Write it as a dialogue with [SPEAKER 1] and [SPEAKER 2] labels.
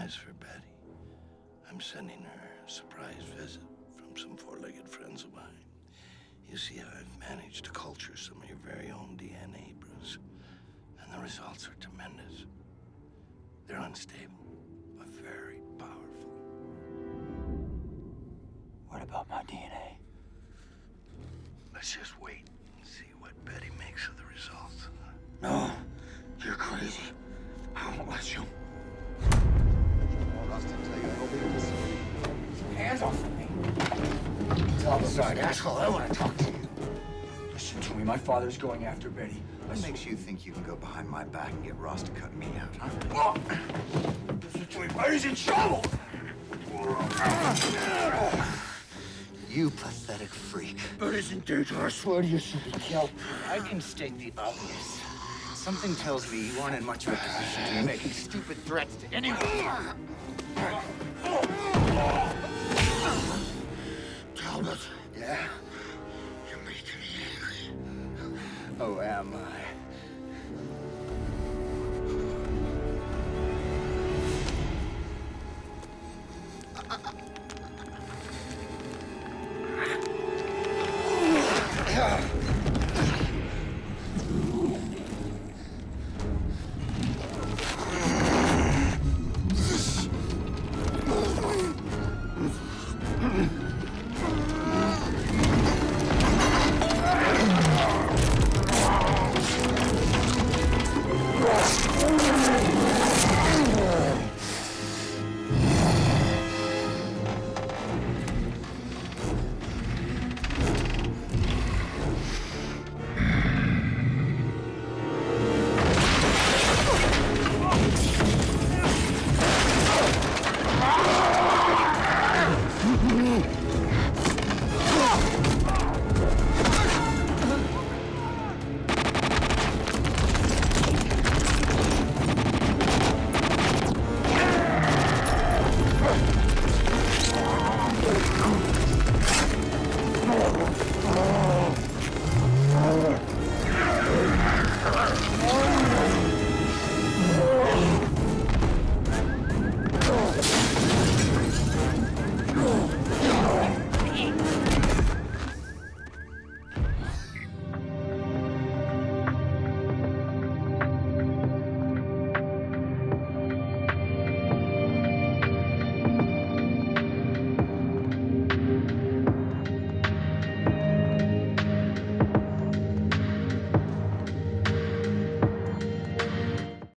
[SPEAKER 1] surprise for Betty. I'm sending her a surprise visit from some four-legged friends of mine. You see, I've managed to culture some of your very own DNA, Bruce. And the results are tremendous. They're unstable, but very powerful.
[SPEAKER 2] What about my DNA?
[SPEAKER 1] Let's just wait and see what Betty makes of the results.
[SPEAKER 2] No, you're crazy. I won't let you. Hands off of me. Talbot, asshole, I want to talk to you. Listen to me, my father's going after Betty.
[SPEAKER 3] What makes you think you can go behind my back and get Ross to cut me out, huh?
[SPEAKER 2] Listen to me, Betty's in trouble!
[SPEAKER 3] You pathetic freak.
[SPEAKER 2] Betty's in danger, I swear to you, she'll be killed.
[SPEAKER 3] I can state the obvious. Something tells me you aren't in much of a position to be making stupid threats to anyone.
[SPEAKER 2] Talbot.
[SPEAKER 3] Yeah?
[SPEAKER 2] You're making me angry.
[SPEAKER 3] Oh, am I?